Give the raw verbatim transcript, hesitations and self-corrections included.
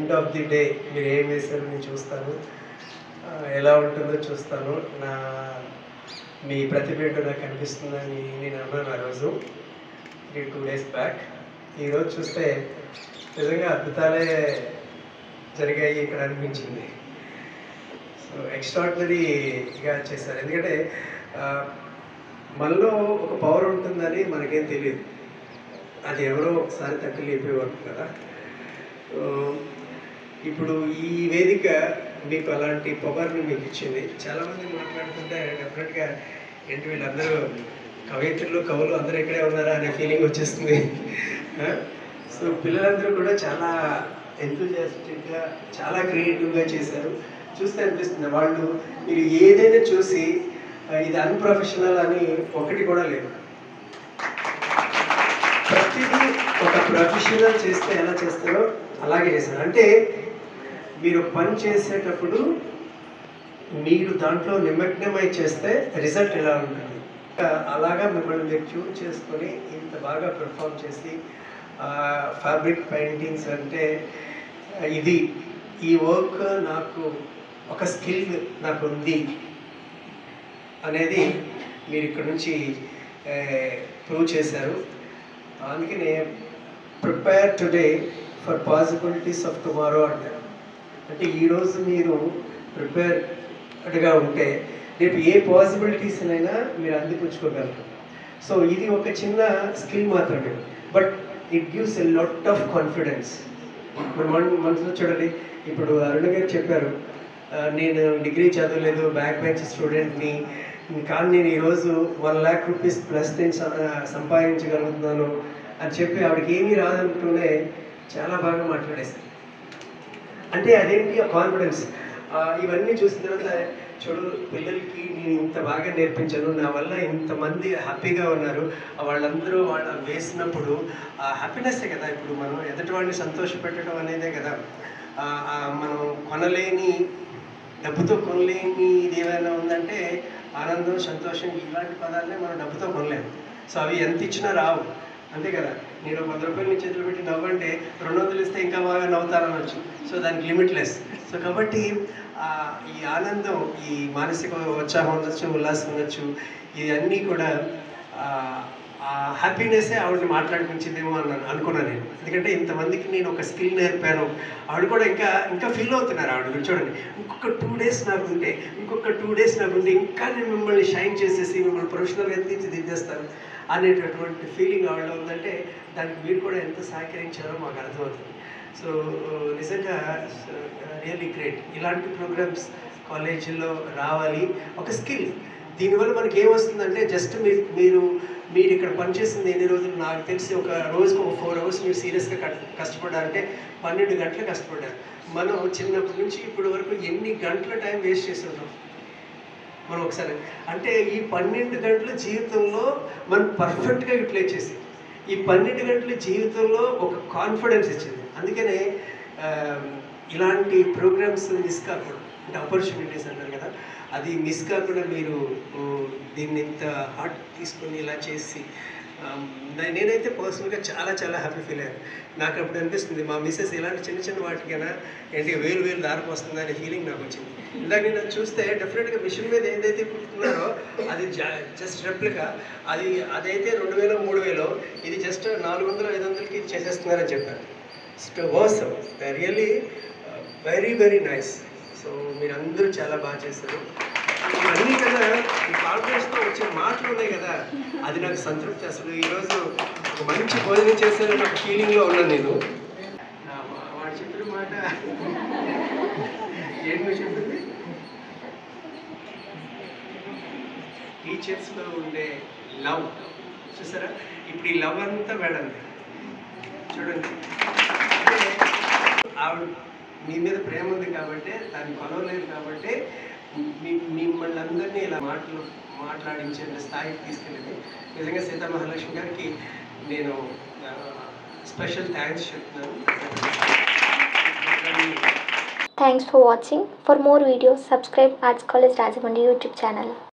End of the day మీరు ఏం వేశారో నేను చూస్తాను, ఎలా ఉంటుందో చూస్తాను, నా మీ ప్రతిభ ఏంటో నాకు కనిపిస్తుందని నేను అన్నాను ఆ రోజు టూ డేస్ బ్యాక్. ఈరోజు చూస్తే నిజంగా అద్భుతాలే జరిగాయి ఇక్కడ అనిపించింది. సో ఎక్స్ట్రాడినరీగా చేశారు. ఎందుకంటే మనలో ఒక పవర్ ఉంటుందని మనకేం తెలియదు, అది ఎవరో ఒకసారి తక్కువ లేపేవారు కదా. ఇప్పుడు ఈ వేదిక మీకు అలాంటి పవర్ని మీకు ఇచ్చింది. చాలామంది మాట్లాడుతుంటే డెఫినెట్గా ఏంటి వీళ్ళందరూ కవయిత్రులు కవులు అందరూ ఇక్కడే ఉన్నారా అనే ఫీలింగ్ వచ్చేస్తుంది. సో పిల్లలందరూ కూడా చాలా ఎంతూజియాస్టిక్గా చాలా క్రియేటివ్గా చేశారు. చూస్తే అనిపిస్తుంది వాళ్ళు మీరు ఏదైనా చూసి ఇది అన్ప్రొఫెషనల్ అని ఒకటి కూడా లేదు. ప్రతిదీ ఒక ప్రొఫెషనల్ చేస్తే ఎలా చేస్తారో అలాగే చేశారు. అంటే మీరు పని చేసేటప్పుడు మీరు దాంట్లో నిమగ్నమై చేస్తే రిజల్ట్ ఎలా ఉంటుంది, అలాగా మిమ్మల్ని మీరు ట్యూన్ చేసుకొని ఇంత బాగా పెర్ఫామ్ చేసి ఫ్యాబ్రిక్ పెయింటింగ్స్ అంటే ఇది ఈ వర్క్ నాకు ఒక స్కిల్ నాకు ఉంది అనేది మీరు ఇక్కడ నుంచి ప్రూవ్ చేశారు. అందుకనే prepare today for possibilities of tomorrow అంటారు. అంటే ఈరోజు మీరు ప్రిపేర్డ్గా ఉంటే రేపు ఏ పాసిబిలిటీస్నైనా మీరు అందిపుచ్చుకోగలరు. సో ఇది ఒక చిన్న స్కిల్ మాత్రమే, but it gives a lot of confidence. మన మనసులో చూడండి, ఇప్పుడు అరుణ గారు చెప్పారు నేను డిగ్రీ చదవలేదు, బ్యాక్ బెంచ్ స్టూడెంట్ని, కానీ నేను ఈరోజు వన్ ల్యాక్ రూపీస్ ప్లస్ నేను సంపాదించగలుగుతున్నాను అని చెప్పి ఆవిడకి ఏమీ రాదంటూనే చాలా బాగా మాట్లాడేశారు. అంటే అదేంటి ఆ కాన్ఫిడెన్స్. ఇవన్నీ చూసిన తర్వాత చూడు పిల్లలకి నేను ఇంత బాగా నేర్పించాను, నా వల్ల ఇంతమంది హ్యాపీగా ఉన్నారు, వాళ్ళందరూ వాళ్ళు వేసినప్పుడు ఆ హ్యాపీనెస్సే కదా. ఇప్పుడు మనం ఎదుటి వాడిని సంతోషపెట్టడం అనేదే కదా. మనం కొనలేని డబ్బుతో కొనలేని ఇది ఏమైనా ఉందంటే ఆనందం సంతోషం ఇలాంటి పదాలనే మనం డబ్బుతో కొనలేము. సో అవి ఎంత ఇచ్చినా రావు, అంతే కదా. నేను వంద రూపాయలు నీ చేతులు పెట్టి నవ్వంటే రెండు వందలు ఇస్తే ఇంకా బాగా నవ్వుతారనొచ్చు. సో దానికి లిమిట్లెస్. సో కాబట్టి ఈ ఆనందం, ఈ మానసిక ఉత్సాహం ఉండొచ్చు, ఉల్లాసం ఉండొచ్చు, ఇవన్నీ కూడా హ్యాపీనెస్సే ఆవిడని మాట్లాడిపించిందేమో అన్నాను అనుకున్నాను నేను. ఎందుకంటే ఇంతమందికి నేను ఒక స్కిల్ నేర్పాను, ఆవిడ కూడా ఇంకా ఇంకా ఫీల్ అవుతున్నారు. ఆవిడ చూడండి, ఇంకొక టూ డేస్ నాకు ఉంటే ఇంకొక టూ డేస్ నాకు ఉంటే ఇంకా నేను మిమ్మల్ని షైన్ చేసేసి మిమ్మల్ని ప్రొఫెషనల్గా తీర్చిదిద్దేస్తాను అనేటటువంటి ఫీలింగ్ ఆవిడ ఉందంటే దానికి మీరు కూడా ఎంత సహకరించారో మాకు అర్థమవుతుంది. సో నిజంగా రియల్లీ గ్రేట్. ఇలాంటి ప్రోగ్రామ్స్ కాలేజీల్లో రావాలి. ఒక స్కిల్, దీనివల్ల మనకి ఏమొస్తుందంటే జస్ట్ మీరు మీరు మీరు ఇక్కడ పనిచేసింది ఎన్ని రోజులు నాకు తెలిసి ఒక రోజుకు ఒక ఫోర్ అవర్స్ మీరు సీరియస్గా కష్టపడాలంటే పన్నెండు గంటలు కష్టపడ్డారు. మనం చిన్నప్పటి నుంచి ఇప్పటి వరకు ఎన్ని గంటల టైం వేస్ట్ చేసి ఉంటాం మనం ఒకసారి. అంటే ఈ పన్నెండు గంటల జీవితంలో మనం పర్ఫెక్ట్గా యూటిలైజ్ చేసి ఈ పన్నెండు గంటల జీవితంలో ఒక కాన్ఫిడెన్స్ ఇచ్చింది. అందుకనే ఇలాంటి ప్రోగ్రామ్స్ మిస్ కాకూడదు, అంటే ఆపర్చునిటీస్ అంటారు కదా, అది మిస్ కాకుండా మీరు దీన్ని ఇంత హార్ట్ తీసుకొని ఇలా చేసి నేనైతే పర్సనల్గా చాలా చాలా హ్యాపీ ఫీల్ అయ్యాను. నాకు అప్పుడు అనిపిస్తుంది మా మిస్సెస్ ఇలాంటి చిన్న చిన్న వాటికైనా ఏంటి వేలు వేలు దారికి వస్తుంది అనే ఫీలింగ్ నాకు వచ్చింది. ఇందాక నేను చూస్తే డెఫినెట్గా మిషన్ మీద ఏదైతే కుడుతున్నారో అది జస్ట్ రెప్లికా, అది అదైతే రెండు వేలు మూడు వేలు ఇది జస్ట్ నాలుగు వందలు ఐదు వందలకి చేసేస్తున్నారని చెప్పారు. వాస్తవం, really very very nice. So మీరందరూ చాలా బాగా చేస్తారు. ఇవన్నీ కదా ఈ కాన్ఫిడెన్స్తో వచ్చే మాటలు ఉన్నాయి కదా, అది నాకు సంతృప్తి. అసలు ఈరోజు ఒక మంచి భోజనం చేశానని ఒక ఫీలింగ్లో ఉన్నాను నేను. వాడు చెప్పిన మాట ఏంటి చెప్పింది, టీచర్స్లో ఉండే లవ్ చూసారా. ఇప్పుడు ఈ లవ్ అంతా మేడం చూడండి, ఆవిడ మీ మీద ప్రేమ ఉంది కాబట్టి దాన్ని కొలవలేదు కాబట్టి మిమ్మల్ని అందరినీ ఇలా మాటలు మాట్లాడించే స్థాయికి తీసుకెళ్ళింది. నిజంగా సీతా మహాలక్ష్మి గారికి నేను స్పెషల్ థ్యాంక్స్ చెప్తున్నాను. Thanks for watching. For more videos, subscribe Arts College Rajahmundry YouTube channel.